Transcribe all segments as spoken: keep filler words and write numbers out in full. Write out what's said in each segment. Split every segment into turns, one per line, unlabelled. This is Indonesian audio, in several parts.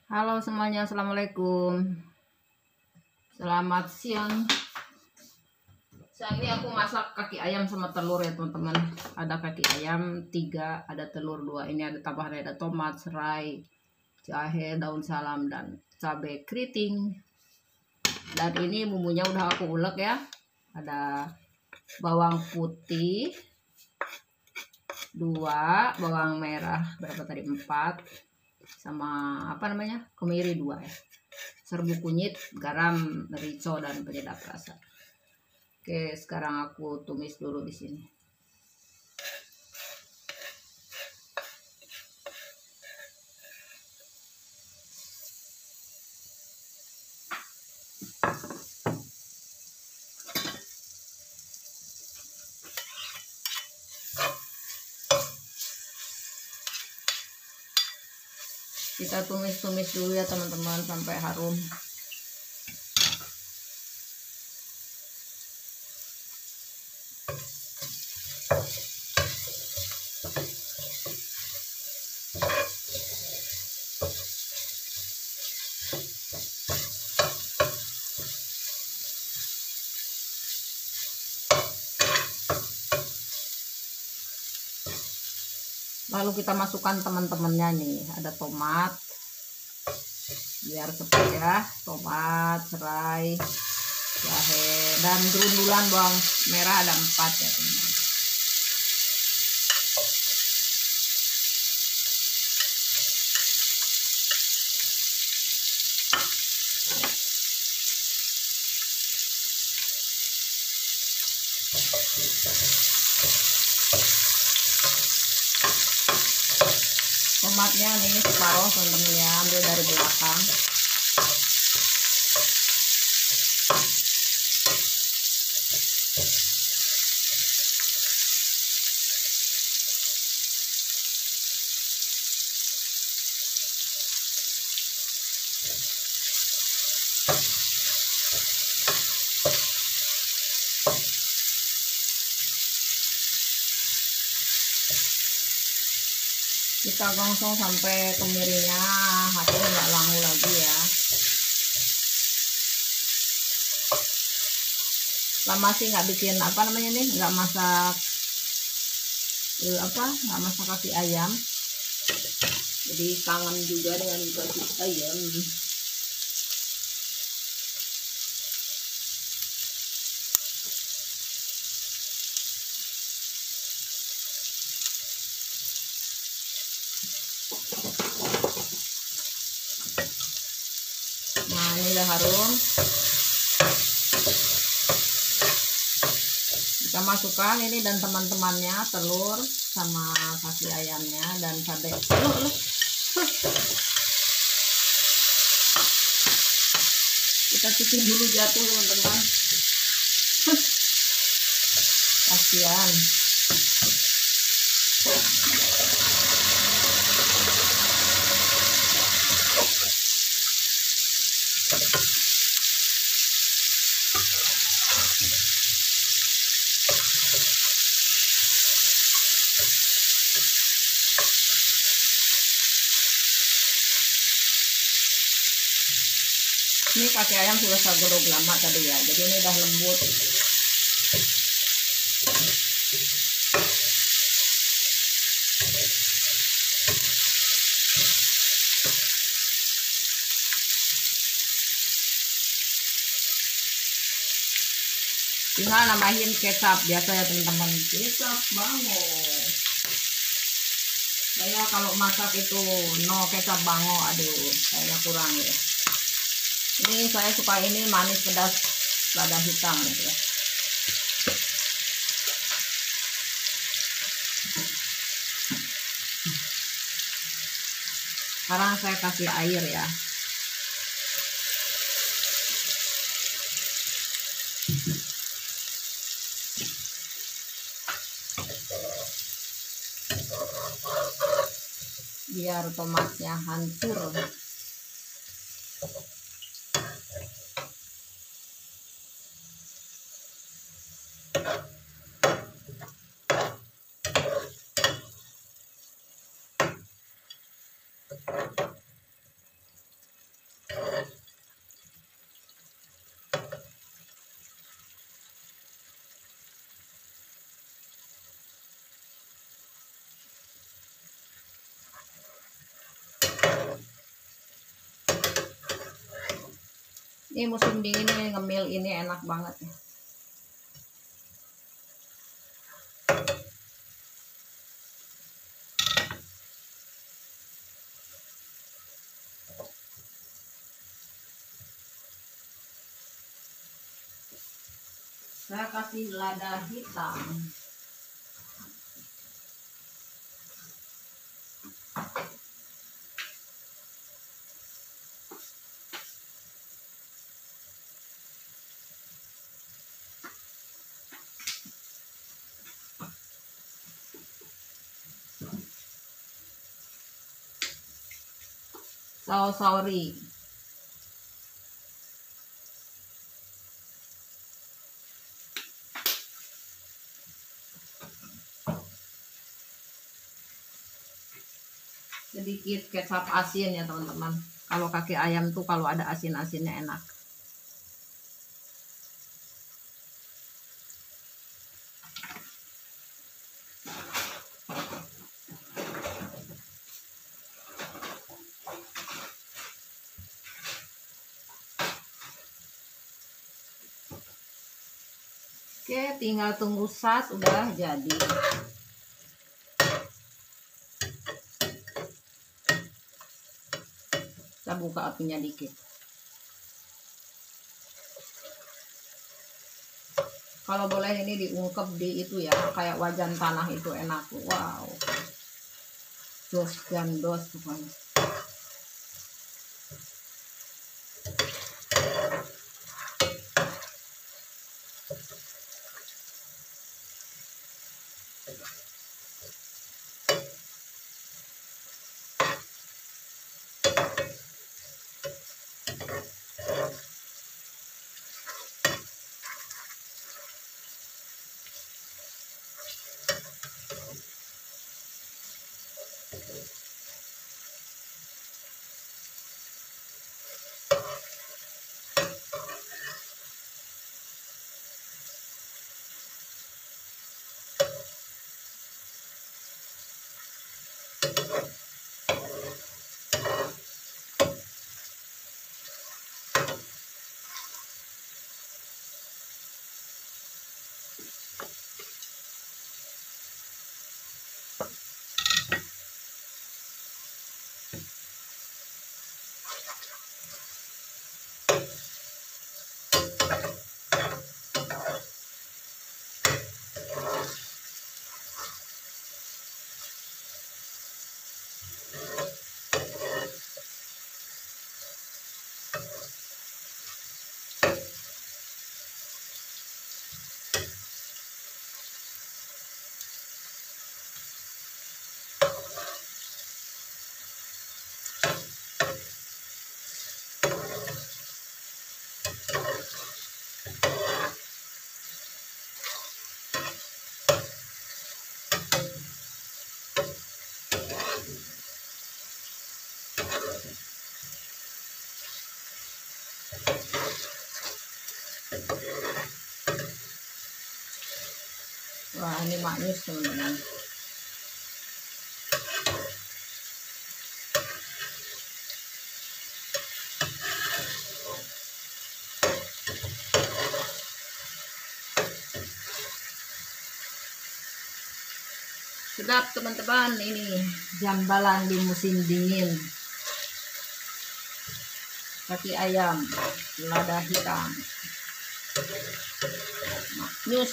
Halo semuanya, assalamualaikum. Selamat siang. Siang ini aku masak kaki ayam sama telur ya teman-teman. Ada kaki ayam tiga, ada telur dua. Ini ada tambahan, ada tomat, serai, jahe, daun salam, dan cabai keriting. Dan ini bumbunya udah aku ulek ya. Ada bawang putih dua, bawang merah berapa tadi, empat, sama apa namanya, kemiri dua ya, serbuk kunyit, garam, merica, dan penyedap rasa. Oke, sekarang aku tumis dulu di sini. Kita tumis-tumis dulu ya teman-teman sampai harum. Lalu kita masukkan teman-temannya nih, ada tomat, biar cepet ya, tomat, serai, jahe, dan gerundulan bawang merah ada empat ya teman-teman. Tomatnya nih separuh teman-teman ya, ambil dari belakang. Kita gongsong sampai kemirinya harum, nggak langu lagi ya. Lama sih nggak bikin apa namanya nih, nggak masak eh, apa nggak masak kaki ayam, jadi kangen juga dengan kaki ayam. Nah ini udah harum, kita masukkan ini dan teman-temannya, telur sama kaki ayamnya dan cabai. Loh, loh. Kita cuci dulu jatuh teman-teman. Kasihan. Ini kaki ayam sudah saya godok lama tadi ya, jadi ini udah lembut. Tinggal nambahin kecap biasa ya teman-teman, kecap bango. Saya kalau masak itu no kecap bango, aduh kayaknya kurang ya. Ini saya suka ini manis pedas lada hitam gitu ya. Sekarang saya kasih air ya. Biar tomatnya hancur. Ini musim dingin ini ngemil ini enak banget ya. Saya kasih lada hitam. Saus sauri. Sedikit kecap asin ya teman-teman. Kalau kaki ayam tuh kalau ada asin-asinnya enak. Oke, tinggal tunggu saat udah jadi. Kita buka apinya dikit. Kalau boleh ini diungkep di itu ya, kayak wajan tanah itu enak. Wow. Dos gandos pokoknya. Wah, ini manis teman-teman. Sedap teman-teman, ini jambalan di musim dingin. Kaki ayam, lada hitam, manis.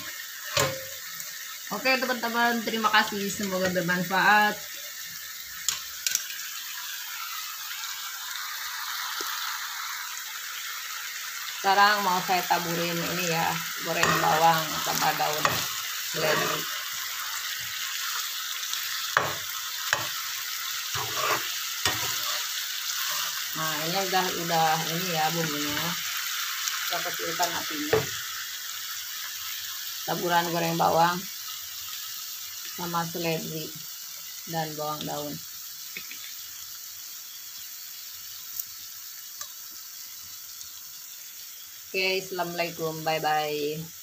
Oke teman-teman, terima kasih, semoga bermanfaat. Sekarang mau saya taburin ini ya, goreng bawang sama daun seledri. Nah ini udah udah ini ya bumbunya. Kita kecilkan apinya. Taburan goreng bawang sama seledri dan bawang daun. Oke, assalamualaikum, bye bye.